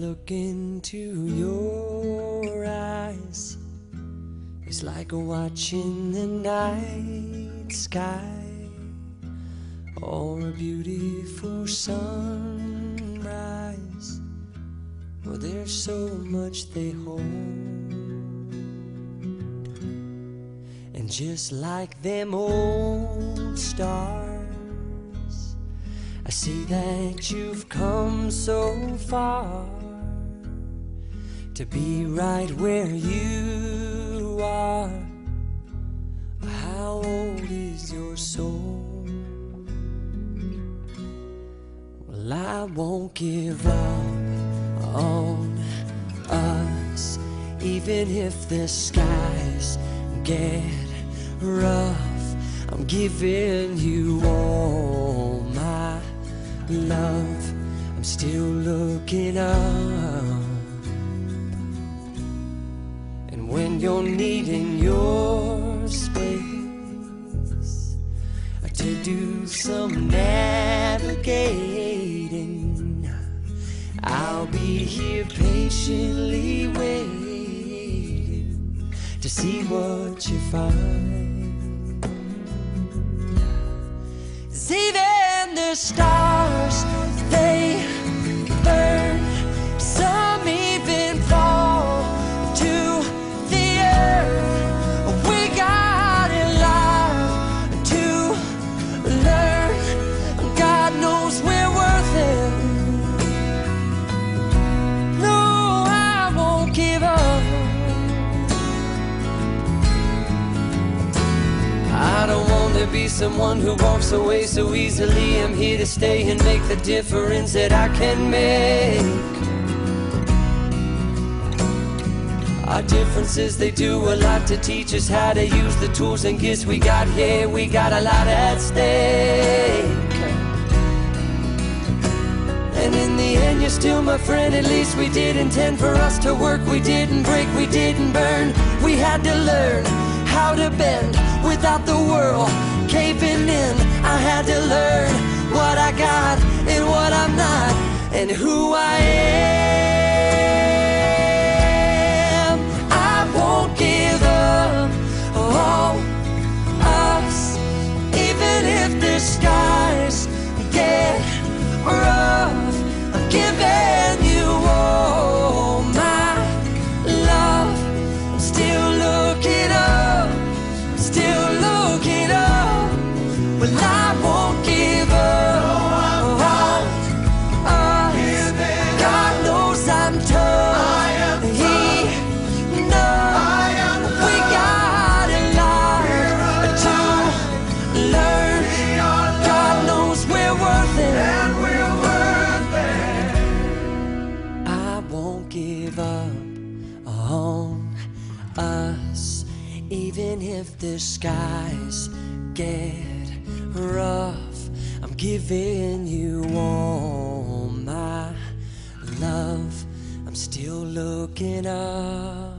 look into your eyes, it's like watching the night sky or a beautiful sunrise. Well, there's so much they hold, and just like them old stars, I see that you've come so far to be right where you are. How old is your soul? Well, I won't give up on us, even if the skies get rough. I'm giving you all my love. I'm still looking up, and when you're needing your space to do some navigating, I'll be here patiently waiting to see what you find. 'Cause even the stars, they burn, some even fall to the earth. We got a lot to learn. God knows we're worth it. No, I won't give up. I don't want to be someone who walks away so easily. I'm here to stay and make the difference that I can make. Our differences, they do a lot to teach us how to use the tools and gifts we got here. We got a lot at stake, and in the end you're still my friend. At least we did intend for us to work. We didn't break, we didn't burn. We had to learn how to bend without the world caving in. I had to learn what I got and what I'm not, and who I am. I won't give up on us, even if the skies get rough. I'm giving you all my love. I'm still looking up, still looking up. Well, I won't give up on us. God knows I'm tough. He knows we got a lot to learn. God knows we're worth it. I won't give up on us, even if the skies get rough. I'm giving you all my love. I'm still looking up.